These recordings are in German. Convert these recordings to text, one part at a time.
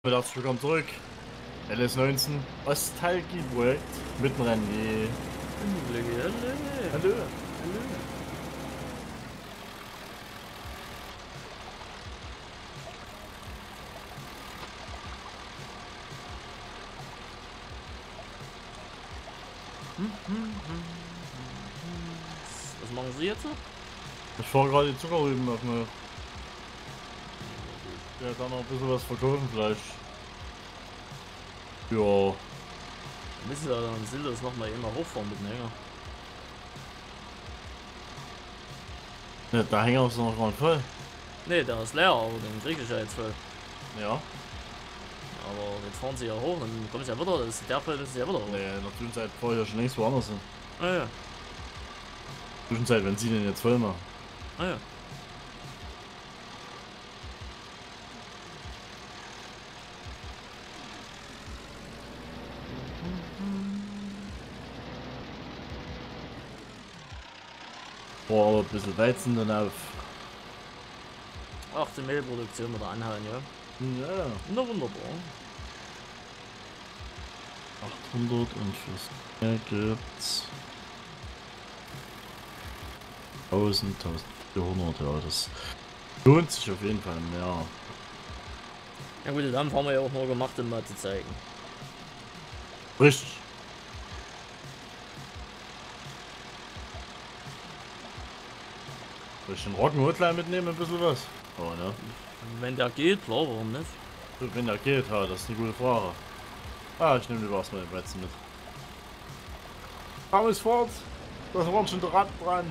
Herzlich willkommen zurück. LS19 Ostalgie-Projekt mit dem René. Hallo. Was machen Sie jetzt? Ich fahre gerade die Zuckerrüben auf mir. Ja, da noch ein bisschen was verkaufen vielleicht. Ja. Wir müssen ja dann Sildes nochmal immer hochfahren mit dem Hänger. Ja, der Hänger ist noch gar nicht voll. Ne, der ist leer, aber den kriege ich ja jetzt voll. Ja. Aber jetzt fahren sie ja hoch, dann kommt es ja wieder, das ist der voll, das ist ja wieder hoch. Nee, in der Zwischenzeit fahre ich ja schon längst woanders hin. Ah ja. Zwischenzeit, wenn sie den jetzt voll machen. Ah ja. Boah, aber ein bisschen Weizen dann auf. Ach, die Mehlproduktion wieder anhauen, ja. Ja. Na wunderbar. 800 und fürs Meer gibt's 1400, ja, das lohnt sich auf jeden Fall mehr. Ja gut, dann haben wir ja auch nur gemacht, um mal zu zeigen. Richtig. Soll ich den Rocken mitnehmen, ein bisschen was? Oh, ne? Wenn der geht, klar, warum nicht? Wenn der geht, ja, das ist eine gute Frage. Ah, ich nehme lieber erstmal den Weizen mit. Komm ist fort! Das war schon der Rad dran.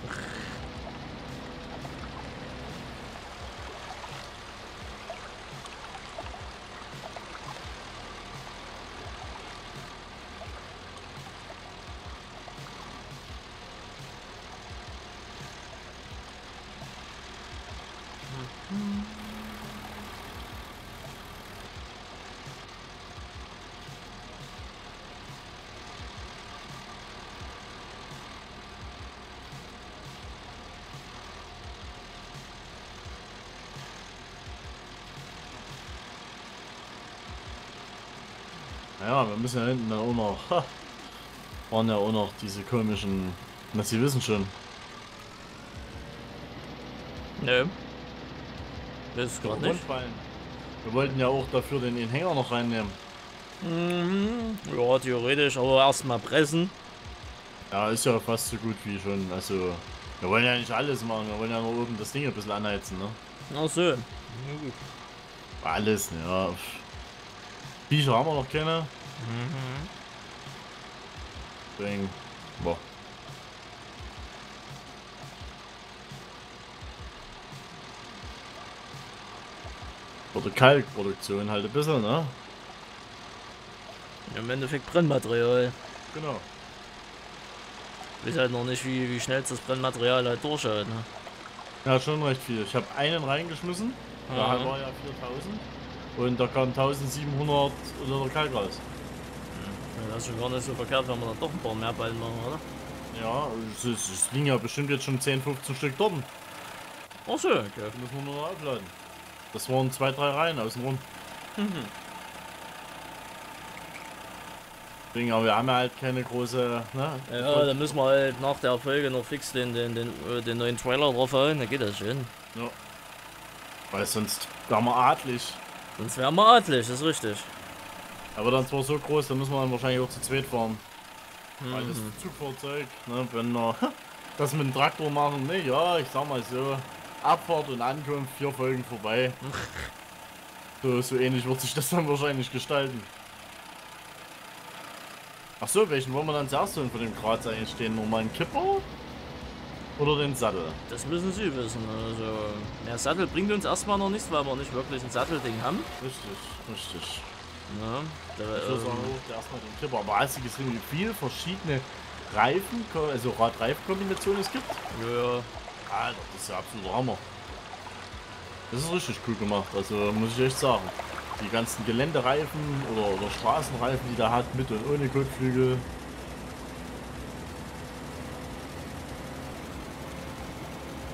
Ja, wir müssen ja hinten auch noch. Waren ja auch noch diese komischen. Na, Sie wissen schon. Ne. Das ist gerade nicht. Rundballen. Wir wollten ja auch dafür den Hänger noch reinnehmen. Ja, theoretisch, aber erstmal pressen. Ja, ist ja fast so gut wie schon. Also, wir wollen ja nicht alles machen, wir wollen ja nur oben das Ding ein bisschen anheizen, ne? Ach so. Alles, ja. Viecher haben wir noch keine. Deswegen, boah. Oder Kalkproduktion halt ein bisschen, ne? Im Endeffekt Brennmaterial. Genau. Ich weiß halt noch nicht, wie schnell das Brennmaterial halt durchschaut, ne? Ja, schon recht viel. Ich habe einen reingeschmissen, da war ja 4000 und da kam 1700 Liter Kalk raus. Ja, das ist schon gar nicht so verkehrt, wenn wir dann doch ein paar mehr Ballen machen, oder? Ja, es liegen ja bestimmt jetzt schon 10, 15 Stück dort. Ach so, okay. Die müssen wir nur noch aufladen. Das waren 2, 3 Reihen außenrum. Deswegen, aber wir haben ja halt keine große, ne? Ja, dann müssen wir halt nach der Folge noch fix den neuen Trailer draufhauen, dann geht das schon. Ja. Weil sonst wären wir adlig. Sonst wären wir adlig, das ist richtig. Aber dann zwar so groß, dann müssen wir dann wahrscheinlich auch zu zweit fahren. Weil das Zugfahrzeug, ne, wenn wir das mit dem Traktor machen, ne, ja, ich sag mal so, Abfahrt und Ankunft 4 Folgen vorbei. So ähnlich wird sich das dann wahrscheinlich gestalten. Ach so, welchen wollen wir dann zuerst holen von dem Graz eigentlich stehen? Nochmal einen Kipper? Oder den Sattel? Das müssen Sie wissen. Also, der Sattel bringt uns erstmal noch nichts, weil wir nicht wirklich ein Sattelding haben. Richtig. Ja, Ich würde sagen, erstmal den Kipper. Aber hast du gesehen, wie viele verschiedene Reifen, also Rad-Reifen-Kombinationen es gibt? ja. Alter, das ist ja absoluter Hammer. Das ist richtig cool gemacht, also muss ich echt sagen. Die ganzen Geländereifen oder Straßenreifen, die der hat, mit und ohne Kotflügel.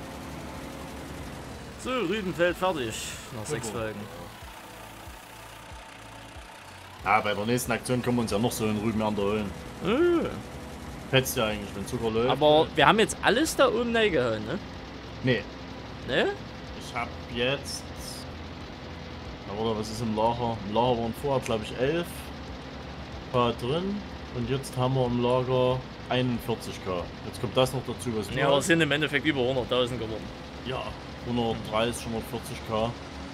So, Rübenfeld fertig. Nach 6 Folgen. Ja, bei der nächsten Aktion können wir uns ja noch so einen Rübenernte holen. Fetzt ja eigentlich, wenn Zucker läuft. Aber wir haben jetzt alles da oben reingehauen, ne? Nee. Ne? Ich hab jetzt... Oder was ist im Lager? Im Lager waren vorher, glaube ich, 11 K drin. Und jetzt haben wir im Lager 41k. Jetzt kommt das noch dazu, was Ja, aber es sind im Endeffekt über 100.000 geworden. Ja, 130, 140k.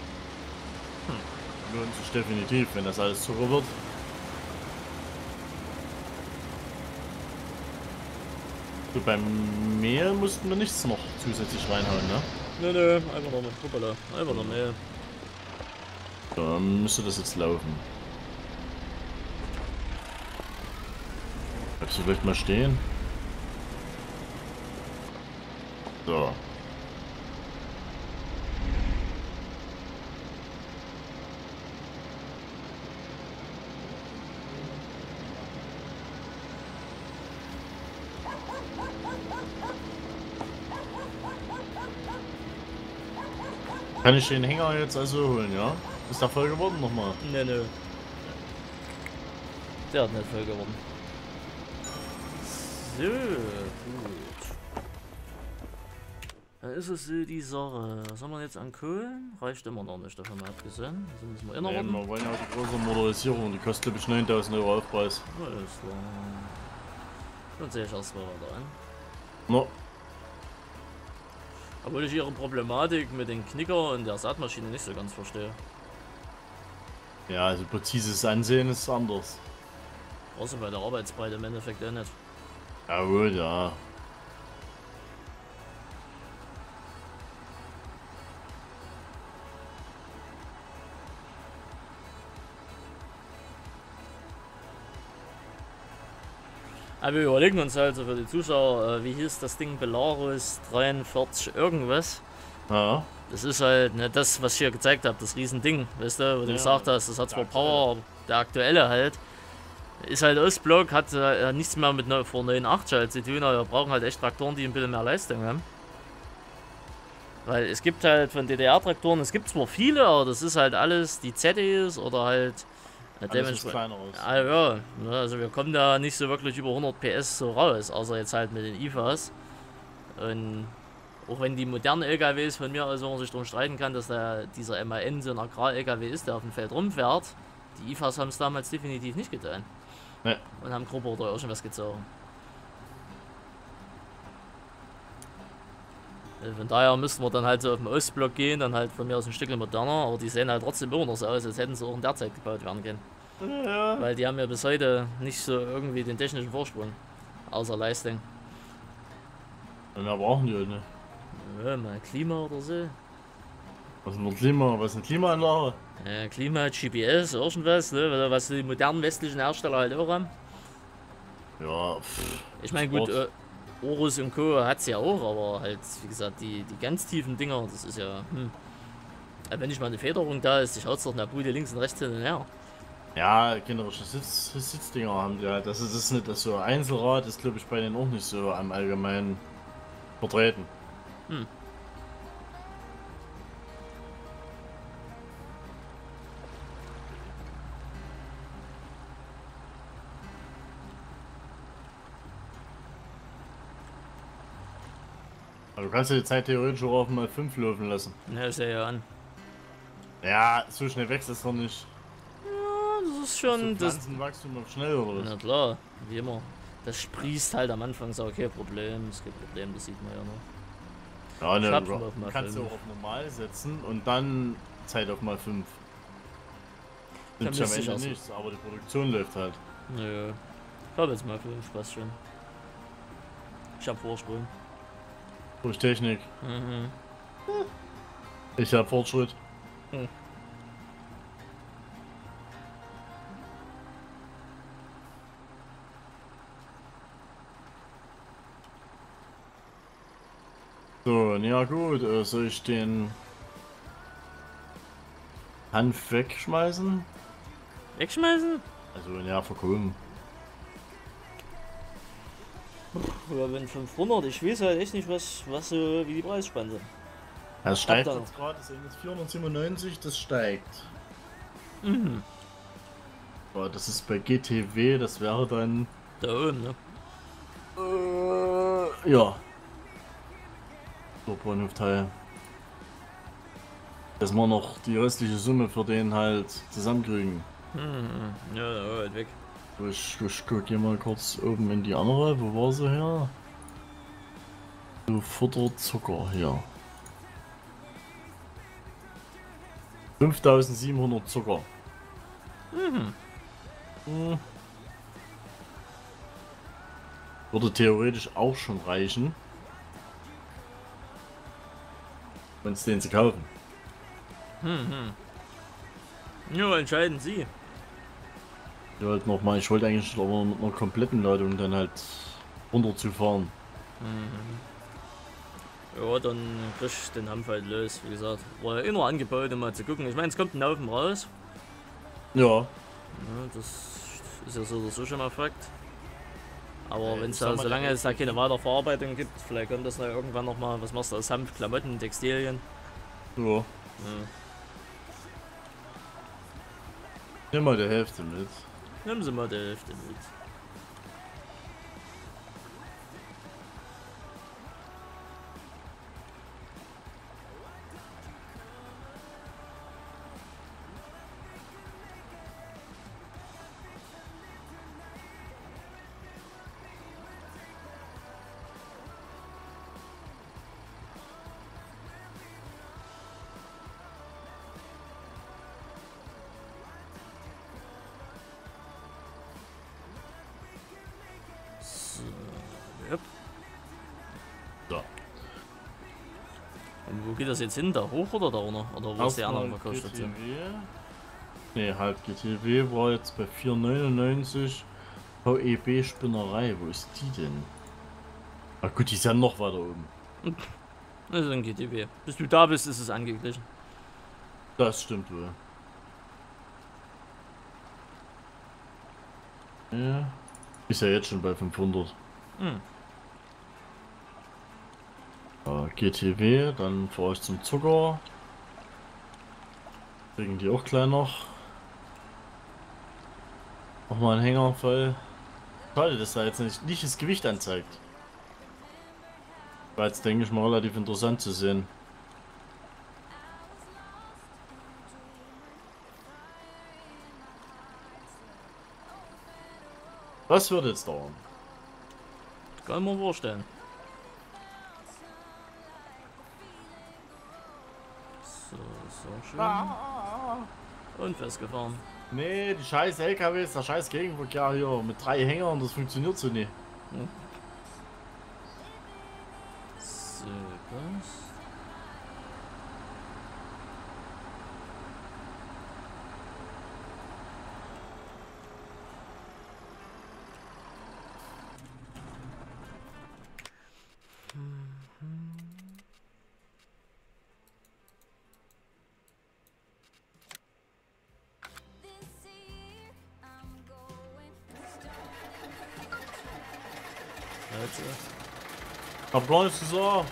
Lohnt sich definitiv, wenn das alles Zucker wird. So, beim Mehl mussten wir nichts noch zusätzlich reinhauen, ne? Nö, einfach noch mit Hoppala, einfach noch Mehl. Dann müsste das jetzt laufen. Bleibst du vielleicht mal stehen? So. Kann ich den Hänger jetzt also holen, ja? Ist der voll geworden nochmal? Nö. Der hat nicht voll geworden. So, gut. Dann ist es so die Sache. Was haben wir jetzt an Kohlen? Reicht immer noch nicht, davon mal abgesehen. Also müssen wir Nee, innerhalb. wir wollen ja die große Motorisierung, die kostet glaube ich 9000 Euro Aufpreis. Alles klar. Dann sehe ich erstmal weiter an. No. Obwohl ich ihre Problematik mit den Knicker und der Saatmaschine nicht so ganz verstehe. Ja, also präzises Ansehen ist anders. Außer bei der Arbeitsbreite im Endeffekt auch nicht. Jawohl, ja. Aber wir überlegen uns halt so für die Zuschauer, wie hieß das Ding, Belarus 43 irgendwas. Ja. Das ist halt ne, das, was ich hier gezeigt habe, das Riesending, weißt du, wo du gesagt hast, das hat zwar Power, aber der aktuelle halt. Ist halt Ostblock, hat nichts mehr mit vor 89 halt zu tun, aber wir brauchen halt echt Traktoren, die ein bisschen mehr Leistung haben. Weil es gibt halt von DDR-Traktoren, es gibt zwar viele, aber das ist halt alles die ZDs oder halt dementsprechend. Ja, also wir kommen da nicht so wirklich über 100 PS so raus, außer jetzt halt mit den IFAs. Und auch wenn die modernen LKWs von mir aus, wo man sich darum streiten kann, dass da dieser MAN so ein Agrar-LKW ist, der auf dem Feld rumfährt, die IFAs haben es damals definitiv nicht getan. Nee. Und haben grob oder irgendwas gezogen. Von daher müssten wir dann halt so auf den Ostblock gehen, dann halt von mir aus ein Stückchen moderner, aber die sehen halt trotzdem immer noch so aus, als hätten sie auch in der Zeit gebaut werden können. Ja. Weil die haben ja bis heute nicht so irgendwie den technischen Vorsprung, außer Leistung. Und mehr brauchen die halt nicht. Ja, mal Klima oder so. Was ist ein Klima? Was ist eine Klimaanlage? Klima, GPS, irgendwas, ne? Was die modernen westlichen Hersteller halt auch haben. Ja, Ich meine, gut, Orus und Co. hat es ja auch, aber halt, wie gesagt, die ganz tiefen Dinger, das ist ja, wenn nicht mal eine Federung da ist, ich haut's doch in der Bude links und rechts hin und her. Ja, generische Sitzdinger haben die halt. Das ist nicht das so. Einzelrad ist, glaube ich, bei denen auch nicht so am Allgemeinen vertreten. Also du kannst ja die Zeit theoretisch auch auf mal 5 laufen lassen. Ja, ist ja an. Ja, so schnell wächst das doch nicht. Ja, das ist schon. So Pflanzenwachstum auf schnell oder was? Na klar, wie immer. Das sprießt halt am Anfang, so okay, Problem, es gibt Probleme, das sieht man ja noch. Ja, ne, Schnappen du auf mal kannst ja 5. auch auf normal setzen und dann Zeit auf mal 5. Nimmt am Ende nichts, aber die Produktion läuft halt. Nö. Ich glaube jetzt mal 5, passt schon. Ich hab Vorsprung. Durch Technik. Mhm. Ich hab Fortschritt. So, ja gut, soll ich den Hanf wegschmeißen? Wegschmeißen? Also, ja, verkommen. Ja, wenn 500, ich weiß halt echt nicht, was so, wie die Preisspanne sind. Das steigt da jetzt gerade, das sind jetzt 497, das steigt. Mhm. Oh, das ist bei GTW, das wäre dann... Da oben, ne? Ja. So, Bahnhofteil. Dass wir noch die restliche Summe für den halt zusammenkriegen. Ja, halt weg. Ich guck hier mal kurz oben in die andere. Wo war sie her? So, Futter, Zucker hier. 5700 Zucker. Würde theoretisch auch schon reichen. Uns den zu kaufen. Ja, entscheiden Sie. Ich wollte noch mal, ich wollte eigentlich aber mit einer kompletten Ladung dann halt runterzufahren. Ja, dann krieg ich den Hampf halt los, wie gesagt. War ja immer angeboten, um mal zu gucken. Ich meine, es kommt ein Haufen raus. Ja. Ja, das ist ja so oder so schon mal Fakt. Aber wenn es da, solange es da keine Weiterverarbeitung gibt, vielleicht kommt das da irgendwann noch mal. Was machst du aus Hanf, Klamotten, Textilien? Ja. Nimm mal die Hälfte mit. Nehmen Sie mal die Hälfte mit. Yep. So. Und wo geht das jetzt hin? Da hoch oder da runter? Oder wo ist die andere Verkaufsstation? Ne, halt GTW war jetzt bei 4,99. VEB Spinnerei, wo ist die denn? Ach gut, die ist ja noch weiter oben. Das ist ein GTW. Bis du da bist, ist es angeglichen. Das stimmt wohl. Ja. Ist ja jetzt schon bei 500. GTW, dann fahre ich zum Zucker. Kriegen die auch gleich noch. Nochmal einen Hänger voll. Schade, dass da jetzt nicht das Gewicht anzeigt. War jetzt, denke ich mal, relativ interessant zu sehen. Was wird jetzt dauern? Kann ich mir vorstellen. So, so schön. Und festgefahren. Nee, die scheiß LKWs, der scheiß Gegenverkehr hier mit 3 Hängern, das funktioniert so nicht. So, was? Hab gar nichts gesagt.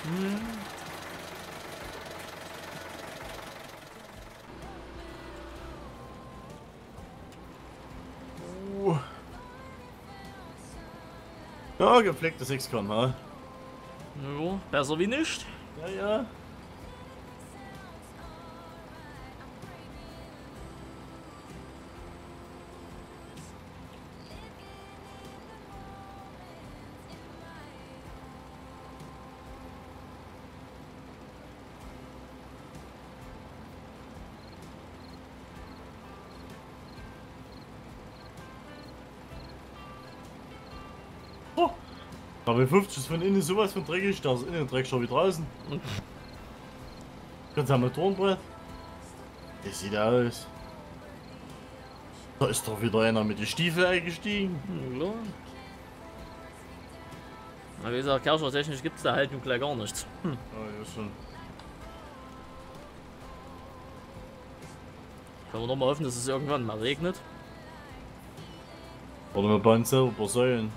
Ja, gepflegtes XCOM, ha? Ja, besser wie nicht. Ja, ja. Oh, aber 50 ist von innen sowas von dreckig, da ist innen dreckiger wie draußen. Kannst du am Motorenbrett? Das sieht aus. Da ist doch wieder einer mit den Stiefeln eingestiegen. Ja. Na, wie gesagt, Kerscher-technisch gibt es da halt nun gleich gar nichts. Ja, ja schon. Können wir noch mal hoffen, dass es irgendwann mal regnet. Oder wir bauen selber ein paar Säulen.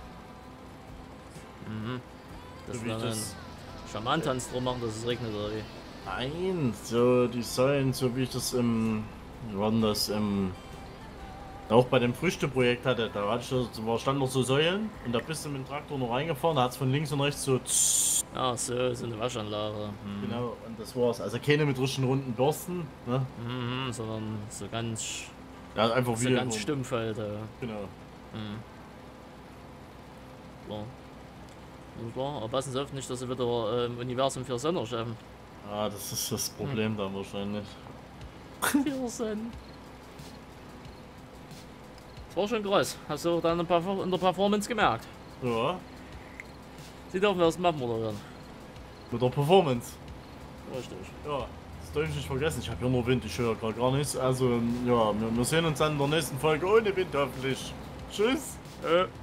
Dass So wir wie dann das- einen Schamantanz drum machen, dass es regnet oder wie. Nein, so die Säulen, so wie ich das im... Wie war denn das im... Auch bei dem Früchteprojekt hatte, da hatte ich, da stand noch so Säulen und da bist du mit dem Traktor noch reingefahren, da hat es von links und rechts so Ach so, so eine Waschanlage. genau, und das war's. Also keine mit richtigen runden Bürsten, ne? Sondern so ganz, Ja, einfach so wie ganz stumpf halt. Genau. Klar. Und klar, aber passen Sie auf nicht, dass Sie wieder im Universum 4 Sonne schaffen. Ah, das ist das Problem da wahrscheinlich. 4 Sonne. Das war schon krass. Hast du dann in der Performance gemerkt? Ja, Sie dürfen erst mal moderieren. mit der Performance. Richtig. Ja, das darf ich nicht vergessen. Ich habe hier nur Wind, ich höre gerade gar nichts. Also, ja, wir sehen uns dann in der nächsten Folge ohne Wind hoffentlich. Tschüss.